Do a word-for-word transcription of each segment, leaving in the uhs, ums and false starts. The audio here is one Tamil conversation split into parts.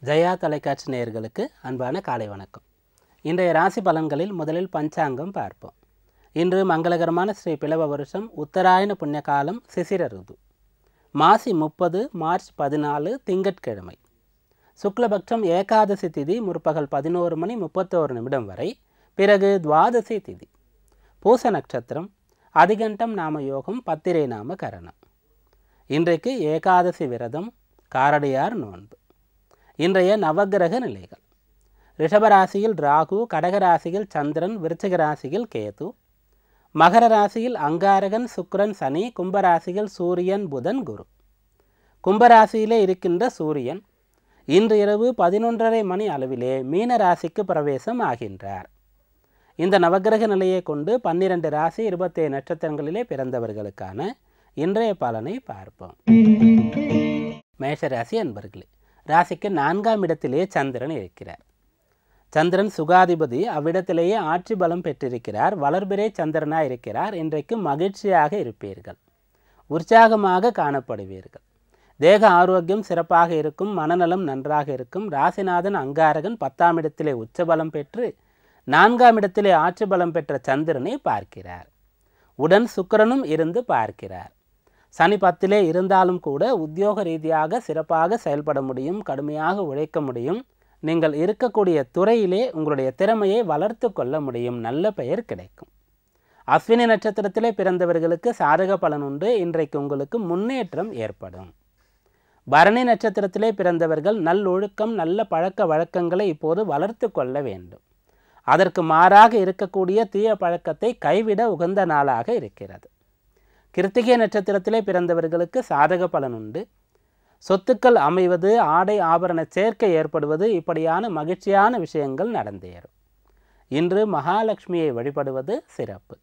ஜெயா தொலைக்காட்சி நேயர்களுக்கு அன்பான காலை வணக்கம். இன்றைய ராசி பலன்களில் முதலில் பஞ்சாங்கம் பார்ப்போம். இன்று மங்களகரமான ஸ்ரீ பிளவ வருஷம் உத்தராயண புண்ணிய காலம் சிசிர ருது. மாசி முப்பது மார்ச் பதினாலு திங்கட்கிழமை. சுக்லபக்ஷம் ஏகாதசி திதி முற்பகல் பதினோரு மணி முப்பத்தோரு நிமிடம் வரை. பிறகு துவாதசி திதி. பூச நட்சத்திரம். அதிகண்டம் நாம யோகம் பத்திரை நாம கரணம். இன்றைக்கு ஏகாதசி விரதம், காரடையார் நோன்பு. இன்றைய நவகிரக நிலைகள். ரிஷபராசியில் ராகு, கடகராசியில் சந்திரன், விருச்சிக ராசியில் கேது, மகர ராசியில் அங்காரகன், சுக்கிரன், சனி, கும்பராசியில் சூரியன், புதன், குரு. கும்பராசியிலே இருக்கின்ற சூரியன் இன்று இரவு பதினொன்றரை மணி அளவிலே மீன ராசிக்கு பிரவேசம் ஆகின்றார். இந்த நவகிரக நிலையை கொண்டு பன்னிரண்டு ராசி இருபத்தேழு நட்சத்திரங்களிலே பிறந்தவர்களுக்கான இன்றைய பலனை பார்ப்போம். மேஷராசி அன்பர்களே, ராசிக்கு நான்காம் இடத்திலே சந்திரன் இருக்கிறார். சந்திரன் சுகாதிபதி, அவ்விடத்திலேயே ஆட்சி பலம் பெற்றிருக்கிறார். வளர்பிறை சந்திரனாக இருக்கிறார். இன்றைக்கு மகிழ்ச்சியாக இருப்பீர்கள், உற்சாகமாக காணப்படுவீர்கள். தேக ஆரோக்கியம் சிறப்பாக இருக்கும், மனநலம் நன்றாக இருக்கும். ராசிநாதன் அங்காரகன் பத்தாம் இடத்திலே உச்சபலம் பெற்று நான்காம் இடத்திலே ஆட்சி பலம் பெற்ற சந்திரனை பார்க்கிறார். உடன் சுக்கிரனும் இருந்து பார்க்கிறார். சனி பத்திலே இருந்தாலும் கூட உத்தியோக ரீதியாக சிறப்பாக செயல்பட முடியும், கடுமையாக உழைக்க முடியும். நீங்கள் இருக்கக்கூடிய துறையிலே உங்களுடைய திறமையை வளர்த்து கொள்ள முடியும், நல்ல பெயர் கிடைக்கும். அஸ்வினி நட்சத்திரத்திலே பிறந்தவர்களுக்கு சாதக பலன் உண்டு. இன்றைக்கு உங்களுக்கு முன்னேற்றம் ஏற்படும். பரணி நட்சத்திரத்திலே பிறந்தவர்கள் நல்லொழுக்கம், நல்ல பழக்க வழக்கங்களை இப்போது வளர்த்து கொள்ள வேண்டும். அதற்கு மாறாக இருக்கக்கூடிய தீய பழக்கத்தை கைவிட உகந்த நாளாக இருக்கிறது. கிருத்திகை நட்சத்திரத்திலே பிறந்தவர்களுக்கு சாதக பலன் உண்டு. சொத்துக்கள் அமைவது, ஆடை ஆபரண சேர்க்கை ஏற்படுவது, இப்படியான மகிழ்ச்சியான விஷயங்கள் நடந்தேறும். இன்று மகாலட்சுமியை வழிபடுவது சிறப்பு.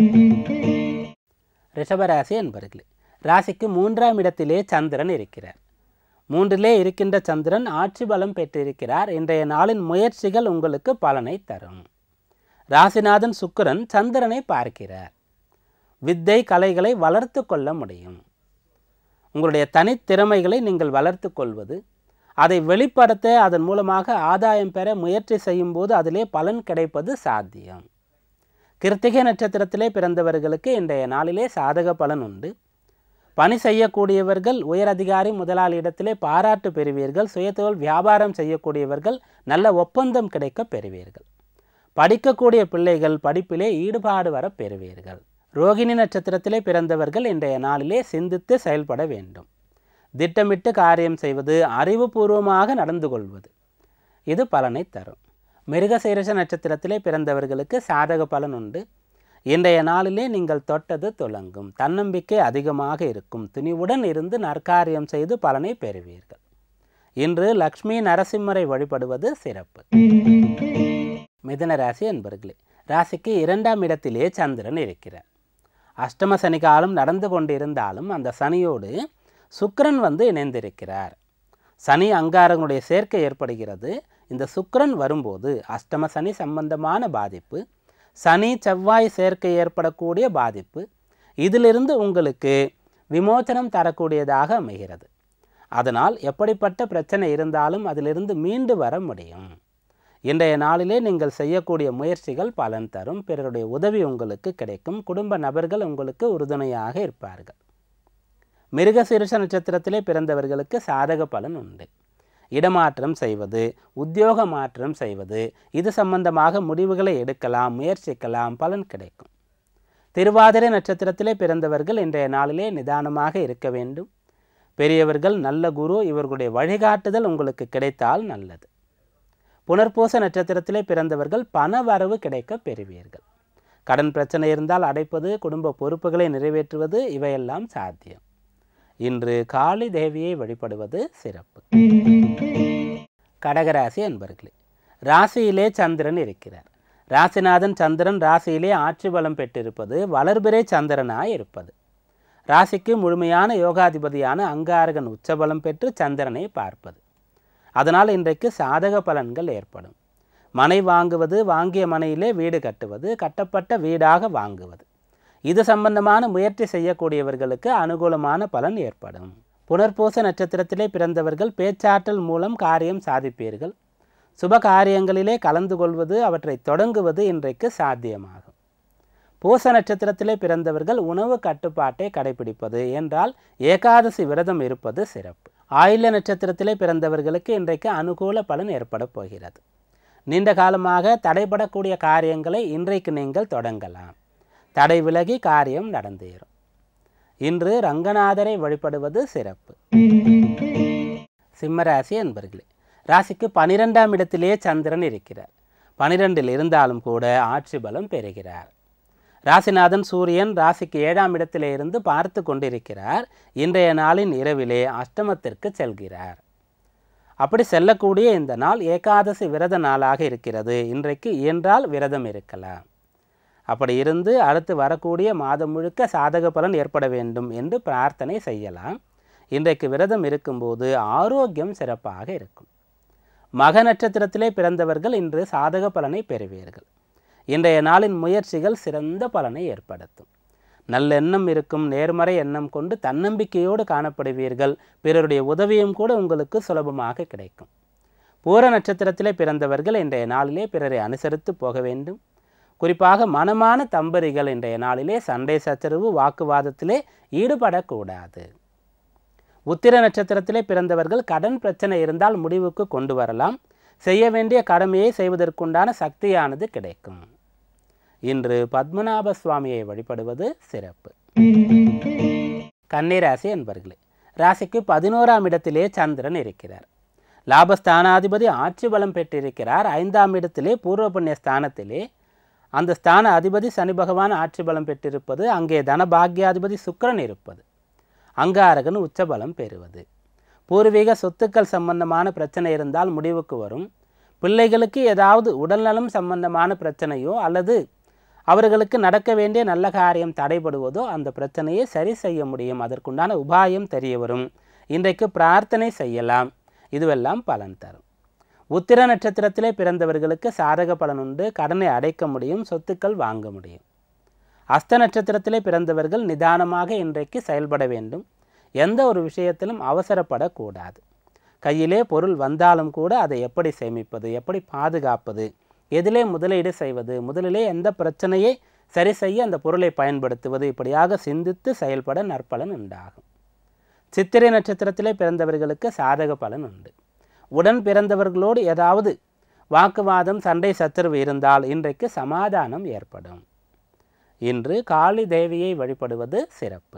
ரிஷபராசி அன்பர்களே, ராசிக்கு மூன்றாம் இடத்திலே சந்திரன் இருக்கிறார். மூன்றிலே இருக்கின்ற சந்திரன் ஆட்சி பலம் பெற்றிருக்கிறார். இன்றைய நாளின் முயற்சிகள் உங்களுக்கு பலனை தரும். ராசிநாதன் சுக்கிரன் சந்திரனை பார்க்கிறார். வித்தை கலைகளை வளர்த்து கொள்ள முடியும். உங்களுடைய தனித்திறமைகளை நீங்கள் வளர்த்து கொள்வது, அதை வெளிப்படுத்த அதன் மூலமாக ஆதாயம் பெற முயற்சி செய்யும் போது அதிலே பலன் கிடைப்பது சாத்தியம். கிருத்திகை நட்சத்திரத்திலே பிறந்தவர்களுக்கு இன்றைய நாளிலே சாதக பலன் உண்டு. பணி செய்யக்கூடியவர்கள் உயரதிகாரி முதலாளியிடத்திலே பாராட்டு பெறுவீர்கள். சுயதொழில் வியாபாரம் செய்யக்கூடியவர்கள் நல்ல ஒப்பந்தம் கிடைக்க பெறுவீர்கள். படிக்கக்கூடிய பிள்ளைகள் படிப்பிலே ஈடுபாடு வர பெறுவீர்கள். ரோகிணி நட்சத்திரத்திலே பிறந்தவர்கள் இன்றைய நாளிலே சிந்தித்து செயல்பட வேண்டும். திட்டமிட்டு காரியம் செய்வது, அறிவுபூர்வமாக நடந்து கொள்வது, இது பலனை தரும். மிருகசீரிஷ நட்சத்திரத்திலே பிறந்தவர்களுக்கு சாதக பலன் உண்டு. இன்றைய நாளிலே நீங்கள் தொட்டது துலங்கும். தன்னம்பிக்கை அதிகமாக இருக்கும். துணிவுடன் இருந்து நற்காரியம் செய்து பலனை பெறுவீர்கள். இன்று லக்ஷ்மி நரசிம்மரை வழிபடுவது சிறப்பு. மிதுன ராசி அன்பர்களே, ராசிக்கு இரண்டாம் இடத்திலே சந்திரன் இருக்கிறார். அஷ்டம சனி காலம் நடந்து கொண்டிருந்தாலும் அந்த சனியோடு சுக்கிரன் வந்து இணைந்திருக்கிறார். சனி அங்காரங்களுடைய சேர்க்கை ஏற்படுகிறது. இந்த சுக்கிரன் வரும்போது அஷ்டம சனி சம்பந்தமான பாதிப்பு, சனி செவ்வாய் சேர்க்கை ஏற்படக்கூடிய பாதிப்பு, இதிலிருந்து உங்களுக்கு விமோச்சனம் தரக்கூடியதாக அமைகிறது. அதனால் எப்படிப்பட்ட பிரச்சனை இருந்தாலும் அதிலிருந்து மீண்டு வர முடியும். இன்றைய நாளிலே நீங்கள் செய்யக்கூடிய முயற்சிகள் பலன் தரும். பிறருடைய உதவி உங்களுக்கு கிடைக்கும். குடும்ப நபர்கள் உங்களுக்கு உறுதுணையாக இருப்பார்கள். மிருகசீரிஷ நட்சத்திரத்திலே பிறந்தவர்களுக்கு சாதக பலன் உண்டு. இடமாற்றம் செய்வது, உத்தியோக மாற்றம் செய்வது, இது சம்பந்தமாக முடிவுகளை எடுக்கலாம், முயற்சிக்கலாம், பலன் கிடைக்கும். திருவாதிரை நட்சத்திரத்திலே பிறந்தவர்கள் இன்றைய நாளிலே நிதானமாக இருக்க வேண்டும். பெரியவர்கள், நல்ல குரு இவர்களுடைய வழிகாட்டுதல் உங்களுக்கு கிடைத்தால் நல்லது. புனர்பூச நட்சத்திரத்திலே பிறந்தவர்கள் பண வரவு கிடைக்க பெறுவீர்கள். கடன் பிரச்சனை இருந்தால் அடைப்பது, குடும்ப பொறுப்புகளை நிறைவேற்றுவது, இவையெல்லாம் சாத்தியம். இன்று காளி தேவியை வழிபடுவது சிறப்பு. கடகராசி அன்பர்களே, ராசியிலே சந்திரன் இருக்கிறார். ராசிநாதன் சந்திரன் ராசியிலே ஆட்சி பலம் பெற்றிருப்பது, வளர்பிறை சந்திரனாய் இருப்பது. ராசிக்கு முழுமையான யோகாதிபதியான அங்காரகன் உச்சபலம் பெற்று சந்திரனை பார்ப்பது. அதனால் இன்றைக்கு சாதக பலன்கள் ஏற்படும். மனை வாங்குவது, வாங்கிய மனையிலே வீடு கட்டுவது, கட்டப்பட்ட வீடாக வாங்குவது, இது சம்பந்தமான முயற்சி செய்யக்கூடியவர்களுக்கு அனுகூலமான பலன் ஏற்படும். புனர்பூச நட்சத்திரத்திலே பிறந்தவர்கள் பேச்சாற்றல் மூலம் காரியம் சாதிப்பீர்கள். சுப காரியங்களிலே கலந்து கொள்வது, அவற்றை தொடங்குவது இன்றைக்கு சாத்தியமாகும். பூச நட்சத்திரத்திலே பிறந்தவர்கள் உணவு கட்டுப்பாட்டை கடைபிடிப்பது என்றால் ஏகாதசி விரதம் இருப்பது சிறப்பு. ஆயில்ய நட்சத்திரத்திலே பிறந்தவர்களுக்கு இன்றைக்கு அனுகூல பலன் ஏற்பட போகிறது. நீண்ட காலமாக தடைபடக்கூடிய காரியங்களை இன்றைக்கு நீங்கள் தொடங்கலாம். தடை விலகி காரியம் நடந்தேறும். இன்று ரங்கநாதரை வழிபடுவது சிறப்பு. சிம்மராசி அன்பர்களே, ராசிக்கு பனிரெண்டாம் இடத்திலே சந்திரன் இருக்கிறார். பனிரெண்டில் இருந்தாலும் கூட ஆட்சி பலம் பெறுகிறார். ராசிநாதன் சூரியன் ராசிக்கு ஏழாம் இடத்திலே இருந்து பார்த்து கொண்டிருக்கிறார். இன்றைய நாளின் இரவிலே அஷ்டமத்திற்கு செல்கிறார். அப்படி செல்லக்கூடிய இந்த நாள் ஏகாதசி விரத நாளாக இருக்கிறது. இன்றைக்கு இயன்றால் விரதம் இருக்கலாம். அப்படி இருந்து அடுத்து வரக்கூடிய மாதம் முழுக்க சாதக பலன் ஏற்பட வேண்டும் என்று பிரார்த்தனை செய்யலாம். இன்றைக்கு விரதம் இருக்கும்போது ஆரோக்கியம் சிறப்பாக இருக்கும். மக நட்சத்திரத்திலே பிறந்தவர்கள் இன்று சாதக பலனை பெறுவீர்கள். இன்றைய நாளின் முயற்சிகள் சிறந்த பலனை ஏற்படுத்தும். நல்லெண்ணம் இருக்கும். நேர்மறை எண்ணம் கொண்டு தன்னம்பிக்கையோடு காணப்படுவீர்கள். பிறருடைய உதவியும் கூட உங்களுக்கு சுலபமாக கிடைக்கும். பூர நட்சத்திரத்திலே பிறந்தவர்கள் இன்றைய நாளிலே பிறரை அனுசரித்து போக வேண்டும். குறிப்பாக மனமான தம்பதிகள் இன்றைய நாளிலே சண்டை சச்சரவு வாக்குவாதத்திலே ஈடுபடக்கூடாது. உத்திர நட்சத்திரத்திலே பிறந்தவர்கள் கடன் பிரச்சனை இருந்தால் முடிவுக்கு கொண்டு வரலாம். செய்ய வேண்டிய கடமையை செய்வதற்குண்டான சக்தியானது கிடைக்கும். இன்று பத்மநாப சுவாமியை வழிபடுவது சிறப்பு. கன்னிராசி அன்பர்களே, ராசிக்கு பதினோராம் இடத்திலே சந்திரன் இருக்கிறார். லாபஸ்தானாதிபதி ஆட்சி பலம் பெற்றிருக்கிறார். ஐந்தாம் இடத்திலே பூர்வ புண்ணிய ஸ்தானத்திலே அந்த ஸ்தான அதிபதி சனி பகவான் ஆட்சி பலம் பெற்றிருப்பது, அங்கே தனபாகியாதிபதி சுக்கிரன் இருப்பது, அங்காரகன் உச்சபலம் பெறுவது. பூர்வீக சொத்துக்கள் சம்பந்தமான பிரச்சனை இருந்தால் முடிவுக்கு வரும். பிள்ளைகளுக்கு ஏதாவது உடல்நலம் சம்பந்தமான பிரச்சனையோ அல்லது அவர்களுக்கு நடக்க வேண்டிய நல்ல காரியம் தடைபடுவதோ அந்த பிரச்சனையை சரி செய்ய முடியும். அதற்குண்டான உபாயம் தெரிய வரும். இன்றைக்கு பிரார்த்தனை செய்யலாம். இதுவெல்லாம் பலன் தரும். உத்திர நட்சத்திரத்திலே பிறந்தவர்களுக்கு சாதக பலன் உண்டு. கடனை அடைக்க முடியும். சொத்துக்கள் வாங்க முடியும். அஸ்த நட்சத்திரத்திலே பிறந்தவர்கள் நிதானமாக இன்றைக்கு செயல்பட வேண்டும். எந்த ஒரு விஷயத்திலும் அவசரப்படக்கூடாது. கையிலே பொருள் வந்தாலும் கூட அதை எப்படி சேமிப்பது, எப்படி பாதுகாப்பது, எதிலே முதலீடு செய்வது, முதலிலே எந்த பிரச்சனையை சரி செய்ய அந்த பொருளை பயன்படுத்துவது, இப்படியாக சிந்தித்து செயல்பட நற்பலன் உண்டாகும். சித்திரை நட்சத்திரத்திலே பிறந்தவர்களுக்கு சாதக பலன் உண்டு. உடன் பிறந்தவர்களோடு ஏதாவது வாக்குவாதம் சண்டை சச்சரவு இருந்தால் இன்றைக்கு சமாதானம் ஏற்படும். இன்று காளி தேவியை வழிபடுவது சிறப்பு.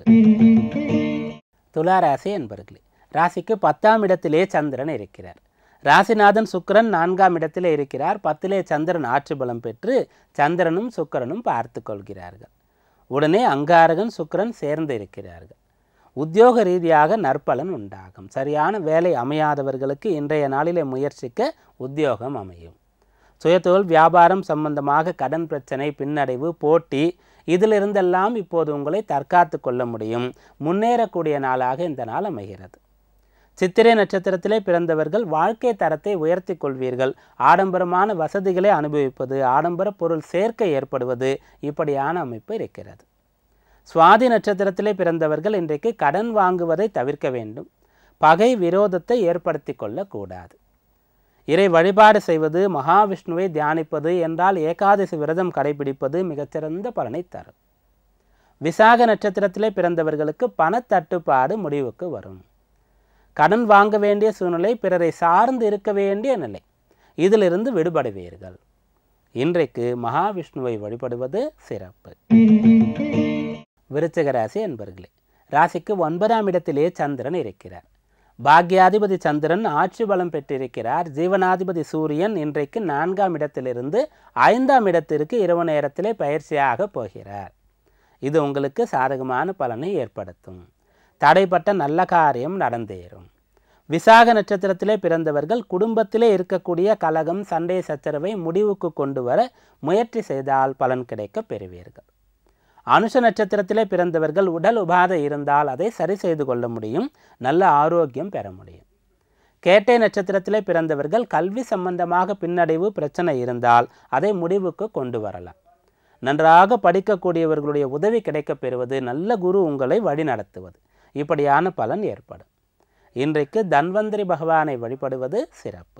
துளாராசி என்பர்களே, ராசிக்கு பத்தாம் இடத்திலே சந்திரன் இருக்கிறார். ராசிநாதன் சுக்கிரன் நான்காம் இடத்திலே இருக்கிறார். பத்திலே சந்திரன் ஆட்சி பலம் பெற்று சந்திரனும் சுக்கிரனும் பார்த்து கொள்கிறார்கள். உடனே அங்காரகன் சுக்கிரன் சேர்ந்து இருக்கிறார்கள். உத்தியோக ரீதியாக நற்பலன் உண்டாகும். சரியான வேலை அமையாதவர்களுக்கு இன்றைய நாளிலே முயற்சிக்க உத்தியோகம் அமையும். சுயதொழில் வியாபாரம் சம்பந்தமாக கடன் பிரச்சனை, பின்னடைவு, போட்டி இதிலிருந்தெல்லாம் இப்போது உங்களை தற்காத்து கொள்ள முடியும். முன்னேறக்கூடிய நாளாக இந்த நாள் அமைகிறது. சித்திரை நட்சத்திரத்திலே பிறந்தவர்கள் வாழ்க்கை தரத்தை உயர்த்தி கொள்வீர்கள். ஆடம்பரமான வசதிகளை அனுபவிப்பது, ஆடம்பர பொருள் சேர்க்கை ஏற்படுவது, இப்படியான அமைப்பு இருக்கிறது. சுவாதி நட்சத்திரத்திலே பிறந்தவர்கள் இன்றைக்கு கடன் வாங்குவதை தவிர்க்க வேண்டும். பகை விரோதத்தை ஏற்படுத்தி கொள்ளக்கூடாது. இறை வழிபாடு செய்வது, மகாவிஷ்ணுவை தியானிப்பது என்றால் ஏகாதசி விரதம் கடைபிடிப்பது மிகச்சிறந்த பலனை தரும். விசாக நட்சத்திரத்திலே பிறந்தவர்களுக்கு பணத்தட்டுப்பாடு முடிவுக்கு வரும். கடன் வாங்க வேண்டிய சூழ்நிலை, பிறரை சார்ந்து இருக்க வேண்டிய நிலை, இதிலிருந்து விடுபடுவீர்கள். இன்றைக்கு மகாவிஷ்ணுவை வழிபடுவது சிறப்பு. விருச்சிக ராசி என்பர்களே, ராசிக்கு ஒன்பதாம் இடத்திலே சந்திரன் இருக்கிறார். பாக்யாதிபதி சந்திரன் ஆட்சி பலம் பெற்றிருக்கிறார். ஜீவனாதிபதி சூரியன் இன்றைக்கு நான்காம் இடத்திலிருந்து ஐந்தாம் இடத்திற்கு இரவு நேரத்திலே பயிற்சியாக போகிறார். இது உங்களுக்கு சாதகமான பலனை ஏற்படுத்தும். தடைப்பட்ட நல்ல காரியம் நடந்தேறும். விசாக நட்சத்திரத்திலே பிறந்தவர்கள் குடும்பத்திலே இருக்கக்கூடிய கலகம், சண்டை சச்சரவை முடிவுக்கு கொண்டு வர முயற்சி செய்தால் பலன் கிடைக்க பெறுவீர்கள். அனுஷ நட்சத்திரத்திலே பிறந்தவர்கள் உடல் உபாதை இருந்தால் அதை சரி செய்து கொள்ள முடியும். நல்ல ஆரோக்கியம் பெற முடியும். கேட்டை நட்சத்திரத்திலே பிறந்தவர்கள் கல்வி சம்பந்தமாக பின்னடைவு பிரச்சனை இருந்தால் அதை முடிவுக்கு கொண்டு வரலாம். நன்றாக படிக்கக்கூடியவர்களுடைய உதவி கிடைக்கப் பெறுவது, நல்ல குரு உங்களை வழி நடத்துவது, இப்படியான பலன் ஏற்படும். இன்றைக்கு தன்வந்திரி பகவானை வழிபடுவது சிறப்பு.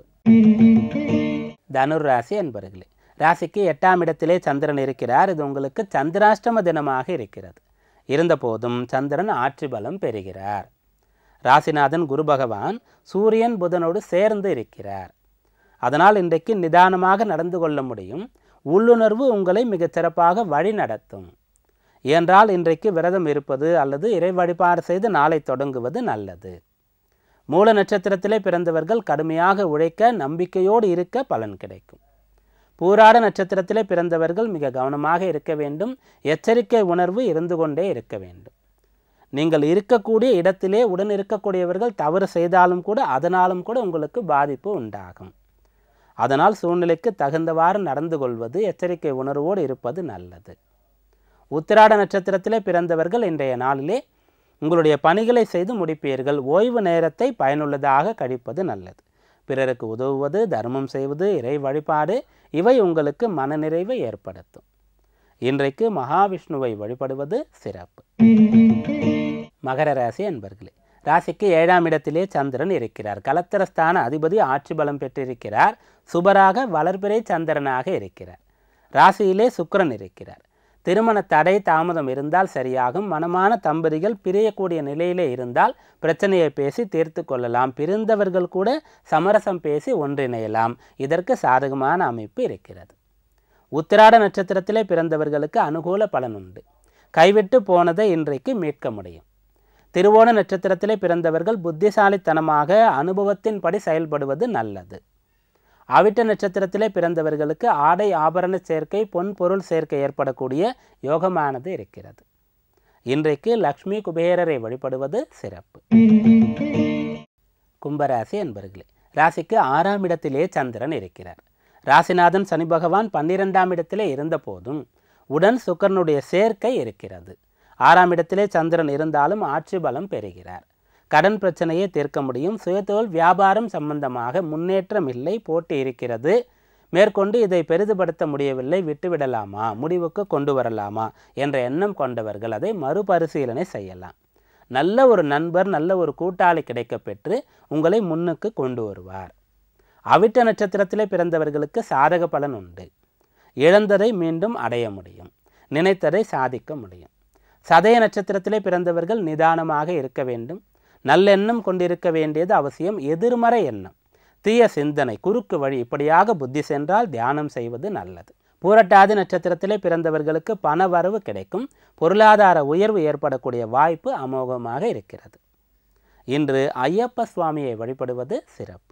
தனுர் ராசி என்பர்களே, ராசிக்கு எட்டாம் இடத்திலே சந்திரன் இருக்கிறார். இது உங்களுக்கு சந்திராஷ்டம தினமாக இருக்கிறது. இருந்தபோதும் சந்திரன் ஆட்சி பலம் பெறுகிறார். ராசிநாதன் குரு பகவான் சூரியன் புதனோடு சேர்ந்து இருக்கிறார். அதனால் இன்றைக்கு நிதானமாக நடந்து கொள்ள முடியும். உள்ளுணர்வு உங்களை மிகச் சிறப்பாக வழி நடத்தும். என்றால் இன்றைக்கு விரதம் இருப்பது அல்லது இறை வழிபாடு செய்து நாளை தொடங்குவது நல்லது. மூல நட்சத்திரத்திலே பிறந்தவர்கள் கடுமையாக உழைக்க, நம்பிக்கையோடு இருக்க பலன் கிடைக்கும். பூராட நட்சத்திரத்திலே பிறந்தவர்கள் மிக கவனமாக இருக்க வேண்டும். எச்சரிக்கை உணர்வு இருந்து கொண்டே இருக்க வேண்டும். நீங்கள் இருக்கக்கூடிய இடத்திலே உடன் இருக்கக்கூடியவர்கள் தவறு செய்தாலும் கூட அதனாலும் கூட உங்களுக்கு பாதிப்பு உண்டாகும். அதனால் சூழ்நிலைக்கு தகுந்தவாறு நடந்து கொள்வது, எச்சரிக்கை உணர்வோடு இருப்பது நல்லது. உத்திராட நட்சத்திரத்திலே பிறந்தவர்கள் இன்றைய நாளிலே உங்களுடைய பணிகளை செய்து முடிப்பீர்கள். ஓய்வு நேரத்தை பயனுள்ளதாக கழிப்பது நல்லது. பிறருக்கு உதவுவது, தர்மம் செய்வது, இறை வழிபாடு இவை உங்களுக்கு மனநிறைவை ஏற்படுத்தும். இன்றைக்கு மகாவிஷ்ணுவை வழிபடுவது சிறப்பு. மகர ராசி அன்பர்களே, ராசிக்கு ஏழாம் இடத்திலே சந்திரன் இருக்கிறார். கலத்திரஸ்தான அதிபதி ஆட்சி பலம் பெற்றிருக்கிறார். சுபராக வளர்பிறை சந்திரனாக இருக்கிறார். ராசியிலே சுக்கிரன் இருக்கிறார். திருமண தடை தாமதம் இருந்தால் சரியாகும். மனமான தம்பதிகள் பிரியக்கூடிய நிலையிலே இருந்தால் பிரச்சனையை பேசி தீர்த்து கொள்ளலாம். பிரிந்தவர்கள் கூட சமரசம் பேசி ஒன்றிணையலாம். இதற்கு சாதகமான அமைப்பு இருக்கிறது. உத்திராட நட்சத்திரத்திலே பிறந்தவர்களுக்கு அனுகூல பலன் உண்டு. கைவிட்டு போனதை இன்றைக்கு மீட்க முடியும். திருவோண நட்சத்திரத்திலே பிறந்தவர்கள் புத்திசாலித்தனமாக அனுபவத்தின்படி செயல்படுவது நல்லது. அவிட்ட நட்சத்திரத்திலே பிறந்தவர்களுக்கு ஆடை ஆபரண சேர்க்கை, பொன் பொருள் சேர்க்கை ஏற்படக்கூடிய யோகமானது இருக்கிறது. இன்றைக்கு லக்ஷ்மி குபேரரை வழிபடுவது சிறப்பு. கும்பராசி என்பர்களே, ராசிக்கு ஆறாம் இடத்திலே சந்திரன் இருக்கிறார். ராசிநாதன் சனி பகவான் பன்னிரெண்டாம் இடத்திலே இருந்த போதும் உடன் சுக்கிரனுடைய சேர்க்கை இருக்கிறது. ஆறாம் இடத்திலே சந்திரன் இருந்தாலும் ஆட்சி பலம் பெறுகிறார். கடன் பிரச்சனையை தீர்க்க முடியும். சுயதொழில் வியாபாரம் சம்பந்தமாக முன்னேற்றம் இல்லை, போட்டி இருக்கிறது. மேற்கொண்டு இதை பெரிதுபடுத்த முடியவில்லை, விட்டுவிடலாமா, முடிவுக்கு கொண்டு வரலாமா என்ற எண்ணம் கொண்டவர்கள் அதை மறுபரிசீலனை செய்யலாம். நல்ல ஒரு நண்பர், நல்ல ஒரு கூட்டாளி கிடைக்க பெற்று உங்களை முன்னுக்கு கொண்டு வருவார். அவிட்ட நட்சத்திரத்திலே பிறந்தவர்களுக்கு சாதக பலன் உண்டு. இழந்ததை மீண்டும் அடைய முடியும். நினைத்ததை சாதிக்க முடியும். சதய நட்சத்திரத்திலே பிறந்தவர்கள் நிதானமாக இருக்க வேண்டும். நல்லெண்ணம் கொண்டிருக்க வேண்டியது அவசியம். எதிர்மறை எண்ணம், தீய சிந்தனை, குறுக்கு வழி இப்படியாக புத்தி சென்றால் தியானம் செய்வது நல்லது. பூரட்டாதி நட்சத்திரத்திலே பிறந்தவர்களுக்கு பண வரவு கிடைக்கும். பொருளாதார உயர்வு ஏற்படக்கூடிய வாய்ப்பு அமோகமாக இருக்கிறது. இன்று ஐயப்ப சுவாமியை வழிபடுவது சிறப்பு.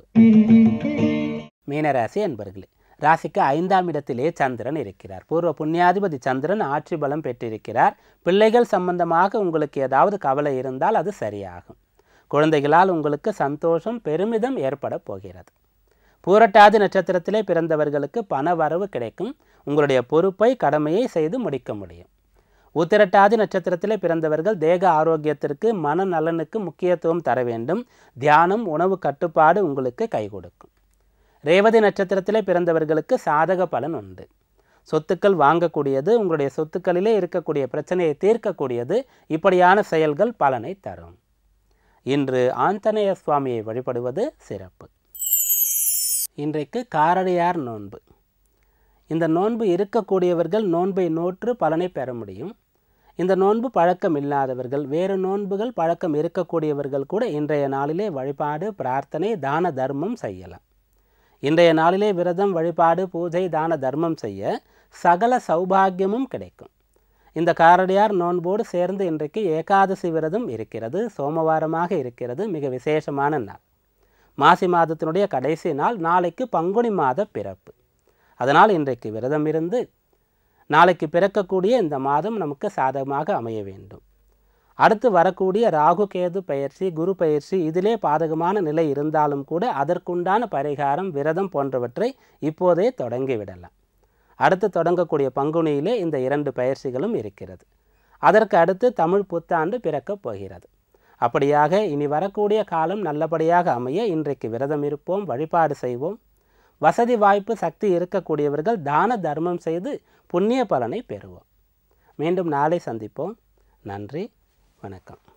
மீனராசி என்பர்களே, ராசிக்கு ஐந்தாம் இடத்திலே சந்திரன் இருக்கிறார். பூர்வ புண்ணியாதிபதி சந்திரன் ஆட்சி பலம் பெற்றிருக்கிறார். பிள்ளைகள் சம்பந்தமாக உங்களுக்கு ஏதாவது கவலை இருந்தால் அது சரியாகும். குழந்தைகளால் உங்களுக்கு சந்தோஷம், பெருமிதம் ஏற்பட போகிறது. பூரட்டாதி நட்சத்திரத்திலே பிறந்தவர்களுக்கு பண வரவு கிடைக்கும். உங்களுடைய பொறுப்பை, கடமையை செய்து முடிக்க முடியும். உத்திரட்டாதி நட்சத்திரத்திலே பிறந்தவர்கள் தேக ஆரோக்கியத்திற்கு, மன நலனுக்கு முக்கியத்துவம் தர வேண்டும். தியானம், உணவு கட்டுப்பாடு உங்களுக்கு கை கொடுக்கும். ரேவதி நட்சத்திரத்திலே பிறந்தவர்களுக்கு சாதக பலன் உண்டு. சொத்துக்கள் வாங்கக்கூடியது, உங்களுடைய சொத்துக்களிலே இருக்கக்கூடிய பிரச்சனையை தீர்க்கக்கூடியது, இப்படியான செயல்கள் பலனை தரும். இன்று ஆஞ்சநேய சுவாமியை வழிபடுவது சிறப்பு. இன்றைக்கு காரடையார் நோன்பு. இந்த நோன்பு இருக்கக்கூடியவர்கள் நோன்பை நோற்று பலனை பெற முடியும். இந்த நோன்பு பழக்கம் இல்லாதவர்கள், வேறு நோன்புகள் பழக்கம் இருக்கக்கூடியவர்கள் கூட இன்றைய நாளிலே வழிபாடு, பிரார்த்தனை, தான தர்மம் செய்யலாம். இன்றைய நாளிலே விரதம், வழிபாடு, பூஜை, தான தர்மம் செய்ய சகல சௌபாகியமும் கிடைக்கும். இந்த காரடையார் நோன்போடு சேர்ந்து இன்றைக்கு ஏகாதசி விரதம் இருக்கிறது. சோமவாரமாக இருக்கிறது. மிக விசேஷமான நாள். மாசி மாதத்தினுடைய கடைசி நாள். நாளைக்கு பங்குனி மாத பிறப்பு. அதனால் இன்றைக்கு விரதம் இருந்து நாளைக்கு பிறக்கக்கூடிய இந்த மாதம் நமக்கு சாதகமாக அமைய வேண்டும். அடுத்து வரக்கூடிய ராகு கேது பயிற்சி, குரு பயிற்சி இதிலே பாதகமான நிலை இருந்தாலும் கூட அதற்குண்டான பரிகாரம், விரதம் போன்றவற்றை இப்போதே தொடங்கிவிடலாம். அடுத்து தொடங்கக்கூடிய பங்குனியிலே இந்த இரண்டு பயிற்சிகளும் இருக்கிறது. அதற்கு அடுத்து தமிழ் புத்தாண்டு பிறக்கப் போகிறது. அப்படியாக இனி வரக்கூடிய காலம் நல்லபடியாக அமைய இன்றைக்கு விரதம் இருப்போம், வழிபாடு செய்வோம். வசதி வாய்ப்பு சக்தி இருக்கக்கூடியவர்கள் தான தர்மம் செய்து புண்ணிய பலனை பெறுவோம். மீண்டும் நாளை சந்திப்போம். நன்றி, வணக்கம்.